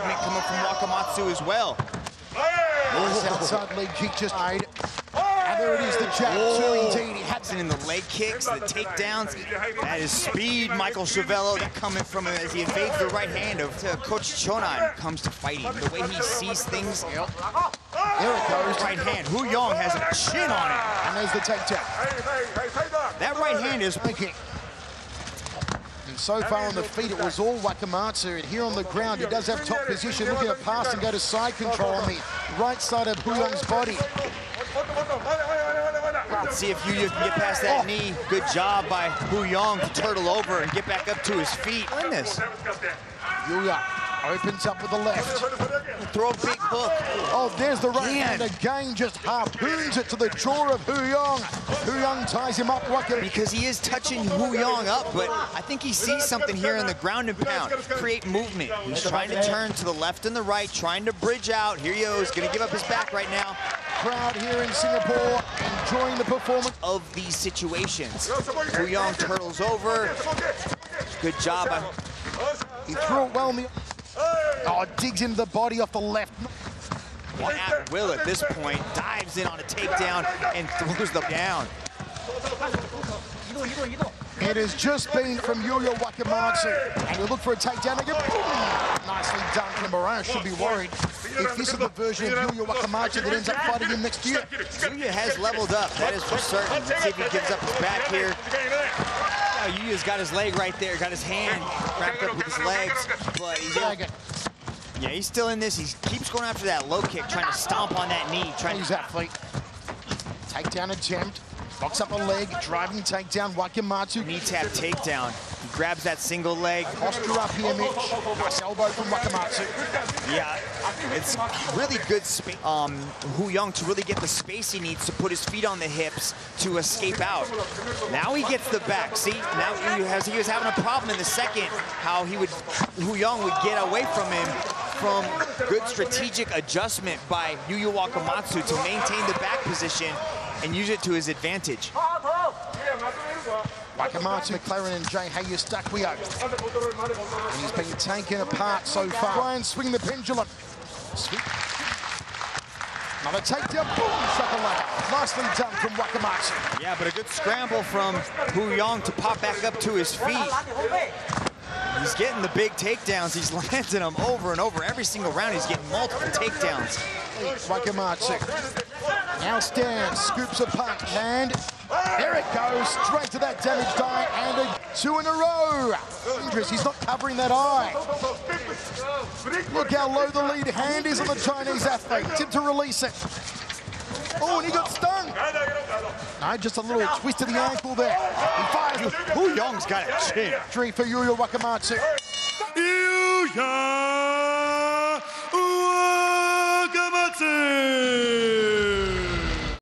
movement coming from Wakamatsu as well. Nice outside leg kick just made. And there it is, the jab too, indeed. He had in the leg kicks, the takedowns. That is speed, Michael Chavello, that coming from him as he evades the right hand of Coach Chonan. Comes to fighting, the way he sees things. There it goes. Right hand, Hu Yong has a chin on it. And there's the takedown. That right hand is making. And so far on the feet, it was all Wakamatsu. And here on the ground, he does have top position, looking to pass and go to side control on the right side of Hu Yong's body. Let's see if Yuya can get past that knee. Good job by Hu Yong to turtle over and get back up to his feet. Win this. Yuya opens up with the left. Throw a big hook. Oh, there's the right hand again, just harpoons it to the jaw of Hu Yong. Hu Yong ties him up. Because he is touching Hu Yong up, but I think he sees something here in the ground and pound. Create movement. He's trying to turn to the left and the right, trying to bridge out. Here he goes, gonna give up his back right now. Crowd here in Singapore enjoying the performance of these situations. Hu Yong turtles over. Good job. He threw it well in the... Oh, digs into the body off the left. At will at this point, dives in on a takedown and throws them down. It has just been from Yuya Wakamatsu. And you look for a takedown again. Boom! Nicely done from Moraes. Should be worried if this is the version of Yuya Wakamatsu that ends up fighting him next year. Yuya has leveled up, that is for certain. Let's see if he gives up his back here. Now, Yuya's got his leg right there, got his hand wrapped up with his legs, but he's still in this. He keeps going after that low kick, trying to stomp on that knee. Exactly. Takedown attempt. Locks up a leg, driving takedown, Wakamatsu. Knee tap takedown. He grabs that single leg. Posture up here, Mitch. Nice elbow from Wakamatsu. Yeah, it's really good Hu Yong to really get the space he needs to put his feet on the hips to escape out. Now he gets the back. See, now he was having a problem in the second, how Hu Yong would get away from him from good strategic adjustment by Yuya Wakamatsu to maintain the back position and use it to his advantage. Wakamatsu, McLaren and Jay Hayer stuck we are. And he's been taken apart so far. Try and swing the pendulum. Sweep. Another takedown, boom, shakalaka. Nicely done from Wakamatsu. Yeah, but a good scramble from Hu Yong to pop back up to his feet. He's getting the big takedowns. He's landing them over and over. Every single round, he's getting multiple takedowns. Wakamatsu now stands, scoops a punch, and there it goes, straight to that damaged eye, and two in a row. Dangerous, he's not covering that eye. Look how low the lead hand is on the Chinese athlete. Tip to release it. Oh, and he got stung. No, just a little twist to the ankle there. He fires. Hu Yong's got a chin. Victory for Yuya Wakamatsu. Yuya!